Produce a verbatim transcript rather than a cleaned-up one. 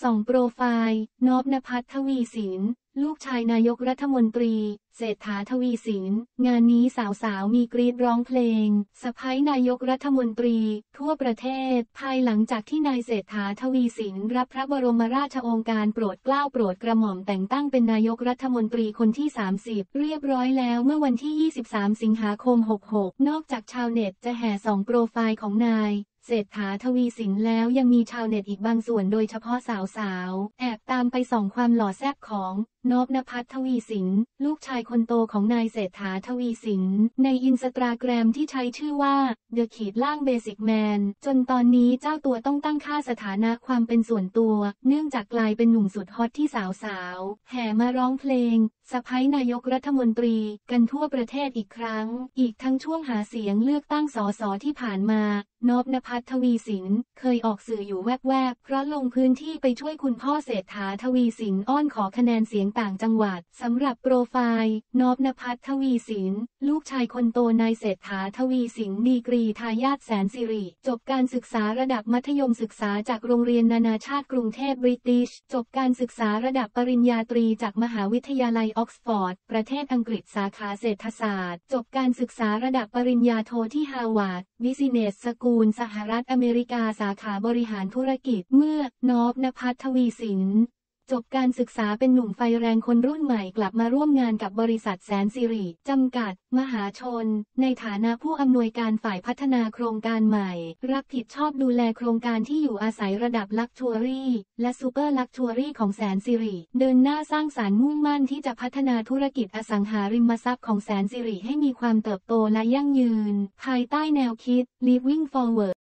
ส่องโปรไฟล์นพณภัทร ทวีสินลูกชายนายกรัฐมนตรีเศรษฐาทวีสินงานนี้สาวๆมีกรีดร้องเพลงสะใภ้นายกรัฐมนตรีทั่วประเทศภายหลังจากที่นายเศรษฐาทวีสินรับพระบรมราชโองการโปรดเกล้าโปรดกระหม่อมแต่งตั้งเป็นนายกรัฐมนตรีคนที่สามสิบเรียบร้อยแล้วเมื่อวันที่ยี่สิบสามสิงหาคมหกหกนอกจากชาวเน็ตจะแห่ส่องโปรไฟล์ของนายเศรษฐาทวีสินแล้วยังมีชาวเน็ตอีกบางส่วนโดยเฉพาะสาวๆแอบตามไปส่องความหล่อแซ่บของนพณภัทร ทวีสินลูกชายคนโตของนายเศรษฐาทวีสินในอินสตาแกรมที่ใช้ชื่อว่า The ขีดล่าง Basic Man จนตอนนี้เจ้าตัวต้องตั้งค่าสถานะความเป็นส่วนตัวเนื่องจากกลายเป็นหนุ่มสุดฮอตที่สาวๆแห่มาร้องเพลงสะใภ้นายกรัฐมนตรีกันทั่วประเทศอีกครั้งอีกทั้งช่วงหาเสียงเลือกตั้งสสที่ผ่านมานพณภัทร ทวีสินเคยออกสื่ออยู่แวบๆเพราะลงพื้นที่ไปช่วยคุณพ่อเศรษฐาทวีสินอ้อนขอคะแนนเสียงต่างจังหวัดสำหรับโปรไฟล์นพณภัทร ทวีสินลูกชายคนโตนายเศรษฐาทวีสินดีกรีทายาทแสนสิริจบการศึกษาระดับมัธยมศึกษาจากโรงเรียนนานาชาติกรุงเทพบริติชจบการศึกษาระดับปริญญาตรีจากมหาวิทยาลัยออกซฟอร์ดประเทศอังกฤษสาขาเศรษฐศาสตร์จบการศึกษาระดับปริญญาโทที่ฮาร์วาร์ดบิซิเนสสกูลสหรัฐอเมริกาสาขาบริหารธุรกิจเมื่อนพณภัทร ทวีสินจบการศึกษาเป็นหนุ่มไฟแรงคนรุ่นใหม่กลับมาร่วมงานกับบริษัทแสนสิริจำกัดมหาชนในฐานะผู้อำนวยการฝ่ายพัฒนาโครงการใหม่รับผิดชอบดูแลโครงการที่อยู่อาศัยระดับลักชัวรี่และซูเปอร์ลักชัวรี่ของแสนสิริเดินหน้าสร้างสรรค์มุ่งมั่นที่จะพัฒนาธุรกิจอสังหาริมทรัพย์ของแสนสิริให้มีความเติบโตและยั่งยืนภายใต้แนวคิด Living Forward